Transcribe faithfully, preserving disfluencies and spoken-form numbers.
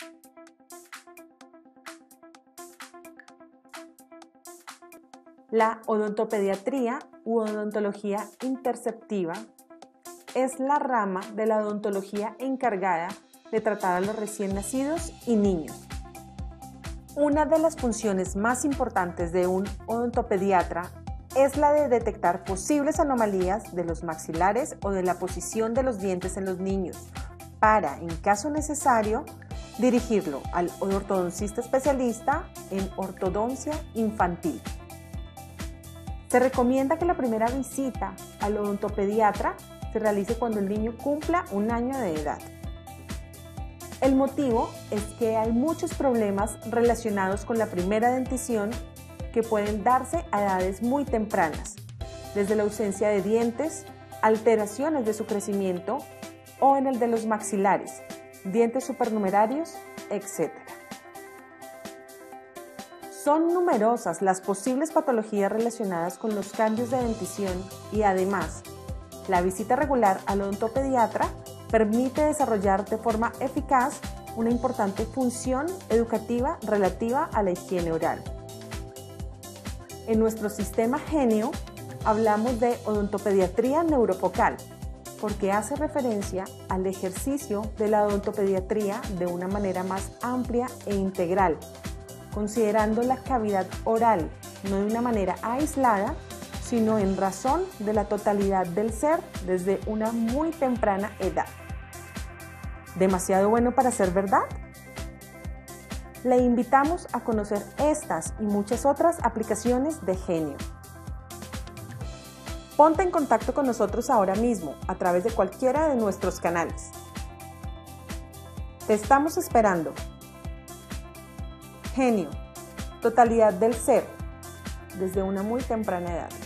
La odontopediatría u odontología interceptiva es la rama de la odontología encargada de tratar a los recién nacidos y niños. Una de las funciones más importantes de un odontopediatra es la de detectar posibles anomalías de los maxilares o de la posición de los dientes en los niños, para, en caso necesario, dirigirlo al ortodoncista especialista en ortodoncia infantil. Se recomienda que la primera visita al odontopediatra se realice cuando el niño cumpla un año de edad. El motivo es que hay muchos problemas relacionados con la primera dentición que pueden darse a edades muy tempranas, desde la ausencia de dientes, alteraciones de su crecimiento o en el de los maxilares, dientes supernumerarios, etcétera. Son numerosas las posibles patologías relacionadas con los cambios de dentición y además, la visita regular al odontopediatra permite desarrollar de forma eficaz una importante función educativa relativa a la higiene oral. En nuestro sistema Genio hablamos de odontopediatría neurofocal porque hace referencia al ejercicio de la odontopediatría de una manera más amplia e integral, considerando la cavidad oral no de una manera aislada, sino en razón de la totalidad del ser desde una muy temprana edad. ¿Demasiado bueno para ser verdad? Le invitamos a conocer estas y muchas otras aplicaciones de Genio. Ponte en contacto con nosotros ahora mismo a través de cualquiera de nuestros canales. Te estamos esperando. Genio, totalidad del ser, desde una muy temprana edad.